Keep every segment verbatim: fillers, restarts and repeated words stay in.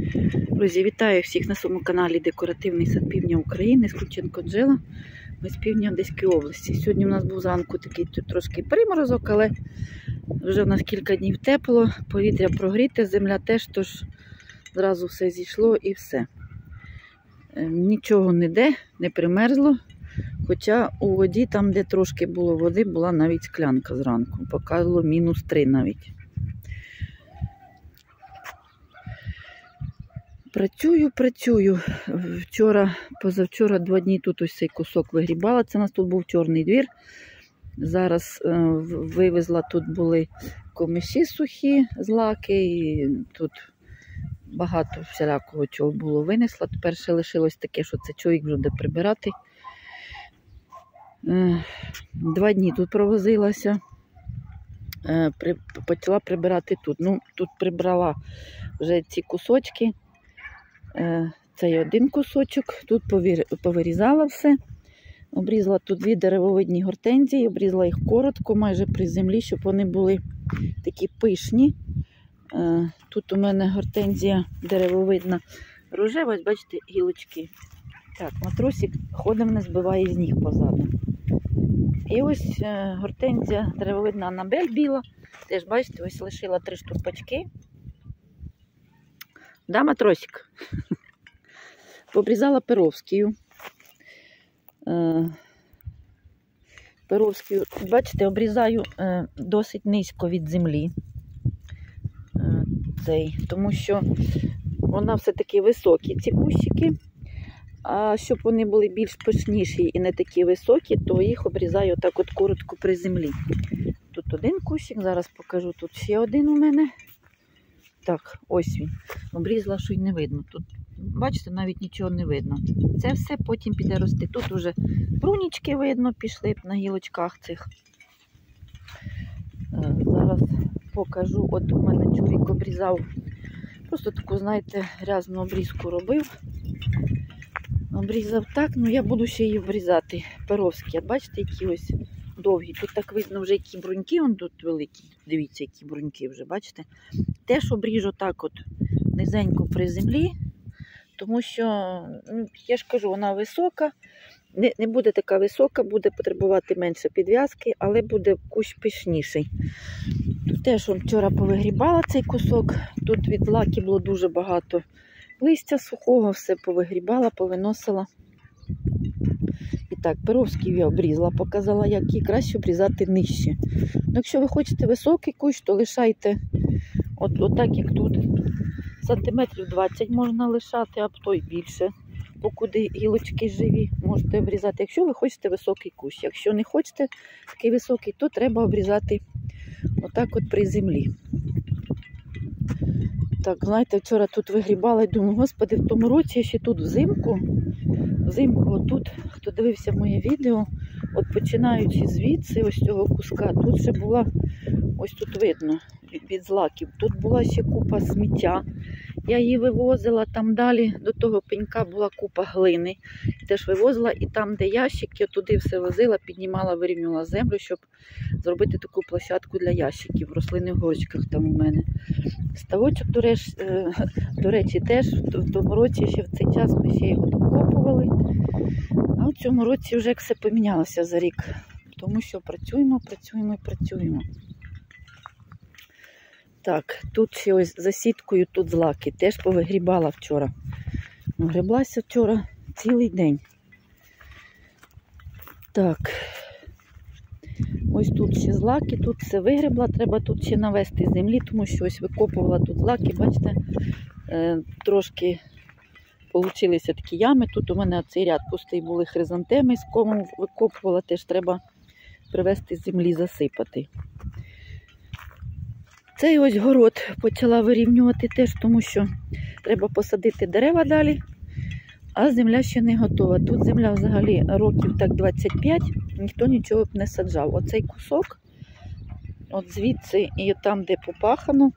Друзі, вітаю всіх на своєму каналі Декоративний сад Півдня України, Скрученко Анжела. Ми з півдня Одеської області. Сьогодні у нас був зранку такий тут трошки приморозок, але вже у нас кілька днів тепло, повітря прогріте, земля теж, тож зразу все зійшло і все. Нічого ніде не примерзло, хоча у воді, там де трошки було води, була навіть склянка зранку, показувало мінус три навіть. Працюю, працюю. Вчора, позавчора, два дні тут ось цей кусок вигрібала. Це у нас тут був чорний двір. Зараз е, вивезла, тут були комиші сухі, злаки. І тут багато всілякого чого було винесла. Тепер ще лишилось таке, що це чоловік буде прибирати. Е, два дні тут провозилася. Е, при, почала прибирати тут. Ну, тут прибрала вже ці кусочки. Цей один кусочок, тут повирізала все, обрізала тут дві деревовидні гортензії, обрізала їх коротко, майже при землі, щоб вони були такі пишні. Тут у мене гортензія деревовидна рожева, ось бачите, гілочки. Так, матросик ходить, не збиває з ніг позаду. І ось гортензія деревовидна Анабель біла, теж бачите, ось лишила три штурпачки. Да, матросик? Обрізала Перовською. Перовською, бачите, обрізаю досить низько від землі. Цей, тому що вона все-таки високі, ці кущики. А щоб вони були більш пишніші і не такі високі, то їх обрізаю так от коротко при землі. Тут один кущик, зараз покажу, тут ще один у мене. Так, ось він. Обрізала, що й не видно. Тут, бачите, навіть нічого не видно. Це все потім піде рости. Тут вже брунічки видно, пішли на гілочках цих. Зараз покажу. От у мене чоловік обрізав. Просто таку, знаєте, грязну обрізку робив. Обрізав так, ну я буду ще її обрізати. Перовські. Бачите, які ось довгі. Тут так видно вже, які бруньки, вон тут великі. Дивіться, які бруньки вже, бачите. Теж обріжу так от низенько при землі, тому що, ну, я ж кажу, вона висока. Не, не буде така висока, буде потребувати менше підв'язки, але буде кущ пишніший. Тут теж он вчора повигрібала цей кусок. Тут від злаки було дуже багато листя сухого, все повигрібала, повиносила. І так, Перовський я обрізала, показала, як її краще обрізати нижче. Ну, якщо ви хочете високий кущ, то лишайте от, от так, як тут. Сантиметрів двадцять можна лишати, а то й більше. Покуди гілочки живі, можете обрізати. Якщо ви хочете високий кущ. Якщо не хочете такий високий, то треба обрізати отак от при землі. Так, знаєте, вчора тут вигрібала і думаю, господи, в тому році ще тут взимку, взимку, отут, хто дивився моє відео, от починаючи звідси, ось цього куска, тут ще була, ось тут видно, від злаків, тут була ще купа сміття. Я її вивозила, там далі до того пенька була купа глини. Теж вивозила, і там, де ящики, туди все возила, піднімала, вирівнювала землю, щоб зробити таку площадку для ящиків. Рослини в горщиках там у мене. Ставочок, до речі, до речі, теж в тому році, ще в цей час ми ще його докопували. А в цьому році вже все помінялося за рік. Тому що працюємо, працюємо і працюємо. Так, тут ще ось за сіткою, тут злаки. Теж повигрібала вчора. Греблася вчора цілий день. Так. Ось тут ще злаки, тут все вигребла. Треба тут ще навести землі, тому що ось викопувала тут злаки. Бачите, е, трошки получилися такі ями. Тут у мене цей ряд пустий були хризантеми, з комом викопувала. Теж треба привести з землі, засипати. Цей ось город почала вирівнювати теж, тому що треба посадити дерева далі, а земля ще не готова. Тут земля взагалі років так двадцять п'ять, ніхто нічого б не саджав. Оцей кусок, от звідси і там, де попахано,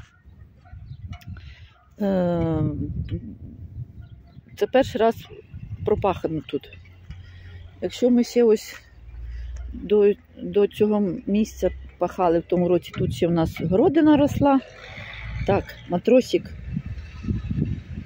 це перший раз пропахано тут. Якщо ми ще ось до, до цього місця пахали в тому році, тут ще в нас городина росла. Так, матросик,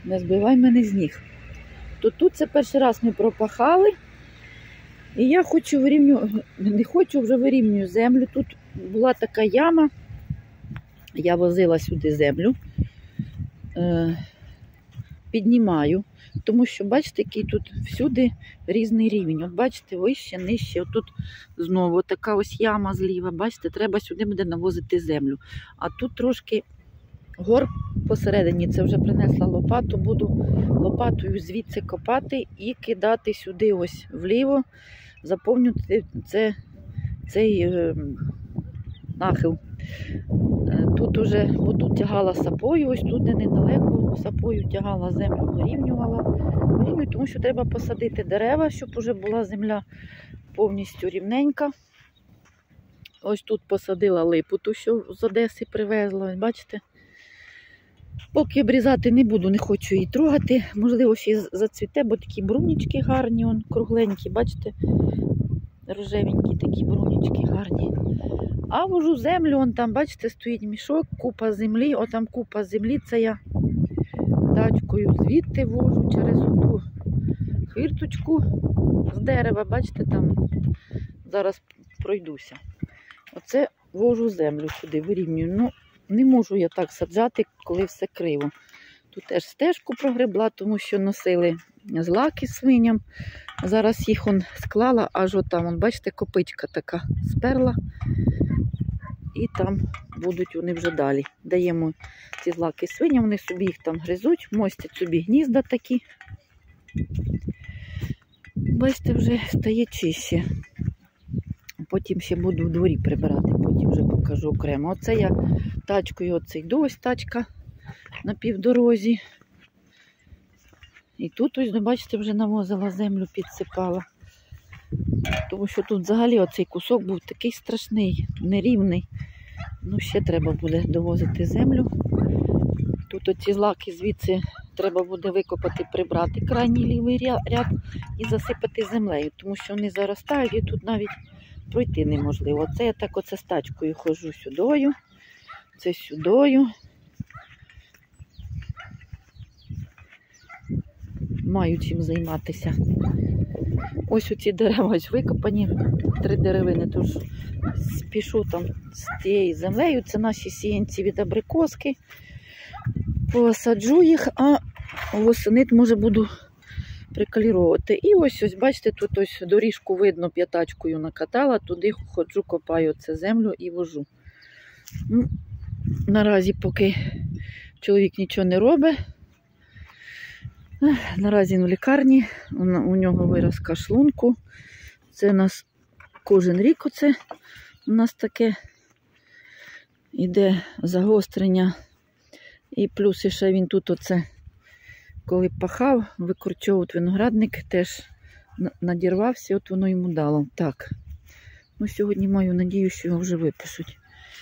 Не збивай мене з ніг. То тут це перший раз ми пропахали. І я хочу вирівнювати, не хочу, вже вирівнюю землю. Тут була така яма. Я возила сюди землю. Е, піднімаю. Тому що, бачите, який тут всюди різний рівень. От бачите, вище, нижче. От тут знову така ось яма зліва. Бачите, треба сюди буде навозити землю. А тут трошки гор посередині. Це вже принесла лопату. Буду лопатою звідси копати і кидати сюди ось вліво. Заповнювати це, цей е, нахил. Тут уже, бо тут тягала сапою, ось тут де недалеко, сапою тягала землю, вирівнювала. Вирівнюю, тому що треба посадити дерева, щоб вже була земля повністю рівненька. Ось тут посадила липу, ту, що з Одеси привезла, бачите? Поки обрізати не буду, не хочу її трогати. Можливо, ще й зацвіте, бо такі брунічки гарні, он, кругленькі, бачите? Рожевенькі такі брунічки гарні. А вожу землю, он там, бачите, стоїть мішок, купа землі. Отам купа землі, це я тачкою звідти вожу через ту хвірточку з дерева, бачите, там зараз пройдуся. Оце вожу землю сюди, вирівнюю. Ну, не можу я так саджати, коли все криво. Тут теж стежку прогребла, тому що носили злаки свиням. Зараз їх он склала, аж отам, он, бачите, копичка така сперла. І там будуть вони вже далі. Даємо ці злаки свиням, вони собі їх там гризуть, мостять собі гнізда такі. Бачите, вже стає чище. Потім ще буду в дворі прибирати, потім вже покажу окремо. Оце я тачкою, оце йду, ось тачка на півдорозі. І тут ось, бачите, вже навозила землю, підсипала. Тому що тут взагалі оцей кусок був такий страшний, нерівний. Ну, ще треба буде довозити землю. Тут оці злаки звідси треба буде викопати, прибрати крайній лівий ряд і засипати землею, тому що вони заростають і тут навіть пройти неможливо. Це я так оце з тачкою ходжу сюдою, це сюдою. Маю чим займатися. Ось оці дерева ось викопані, три деревини, тож спішу там з тією землею. Це наші сіянці від абрикоски. Посаджу їх, а восени, може, буду прикаліровувати. І ось, ось, бачите, тут ось доріжку видно, п'ятачкою накатала, туди ходжу, копаю це землю і вожу. Ну, наразі, поки чоловік нічого не робить, наразі він в лікарні, у нього виразка шлунку. Це у нас кожен рік оце у нас таке іде загострення. І плюс ще він тут оце, коли пахав, викорчовував виноградник, теж надірвався, от воно йому дало. Так, ну сьогодні маю надію, що його вже випишуть.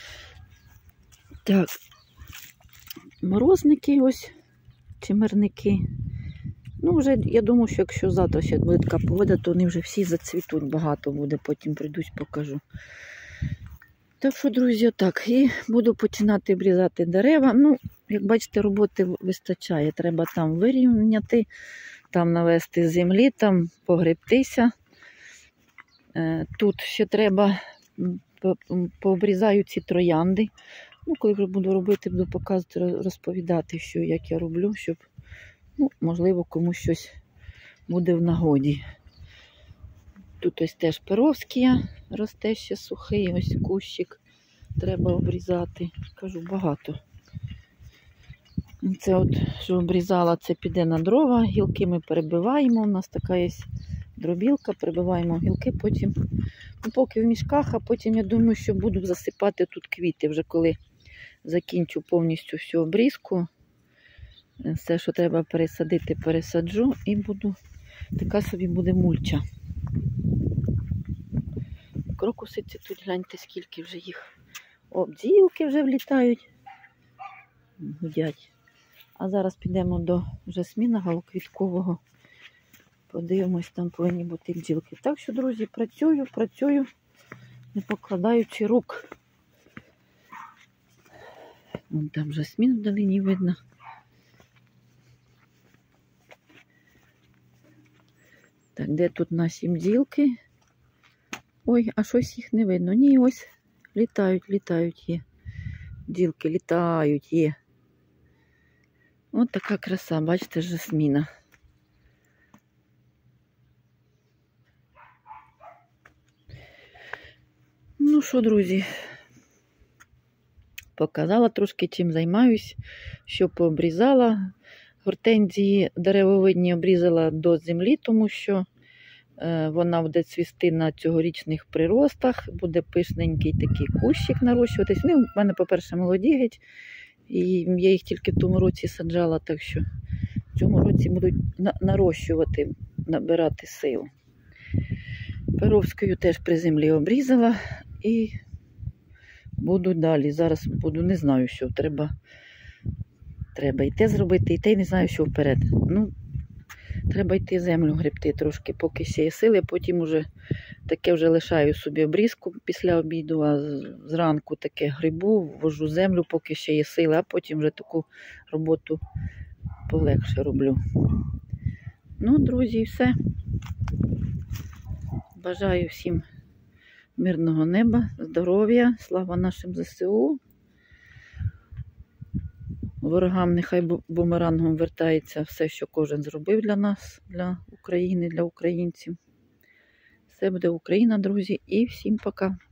Так, морозники ось, чимерники. Ну, вже, я думаю, що якщо завтра ще буде така погода, то вони вже всі зацвітуть, багато буде, потім прийдусь, покажу. Так що, друзі, так, і буду починати обрізати дерева. Ну, як бачите, роботи вистачає. Треба там вирівняти, там навести землі, там погребтися. Тут ще треба, пообрізаю ці троянди. Ну, коли вже буду робити, буду показувати, розповідати, що, як я роблю, щоб, ну, можливо, комусь щось буде в нагоді. Тут ось теж перовський росте ще сухий, ось кущик треба обрізати. Кажу, багато. Це от, що обрізала, це піде на дрова, гілки ми перебиваємо, у нас така є дробілка, перебиваємо гілки, потім, ну, поки в мішках, а потім, я думаю, що буду засипати тут квіти, вже коли закінчу повністю всю обрізку. Все, що треба пересадити, пересаджу і буду, така собі буде мульча. Крокусиці тут, гляньте, скільки вже їх. О, бджілки вже влітають, гудять. А зараз підемо до жасміна галоквіткового. Подивимось, там повинні бути бджілки. Так що, друзі, працюю, працюю, не покладаючи рук. Вон там жасмін вдалині видно. Так, де тут наші бджілки? Ой, а щось їх не видно. Ні, ось літають, літають є. Бджілки літають є. Ось така краса, бачите, жасміна. Ну що, друзі, показала трошки, чим займаюсь, що пообрізала. Гортензії деревовидні обрізала до землі, тому що е, вона буде цвісти на цьогорічних приростах, буде пишненький такий кущик нарощуватись. Ну, в мене, по-перше, молоді геть, і я їх тільки в тому році саджала, так що в цьому році будуть на нарощувати, набирати силу. Перовською теж при землі обрізала і буду далі. Зараз буду, не знаю, що треба. Треба і те зробити, і те, і не знаю, що вперед. Ну, треба йти землю гребти трошки, поки ще є сили, потім уже таке вже лишаю собі обрізку після обіду, а зранку таке грибу, ввожу землю, поки ще є сили, а потім вже таку роботу полегше роблю. Ну, друзі, все. Бажаю всім мирного неба, здоров'я, слава нашим зе се у. Ворогам нехай бумерангом вертається все, що кожен зробив для нас, для України, для українців. Все буде Україна, друзі, і всім пока.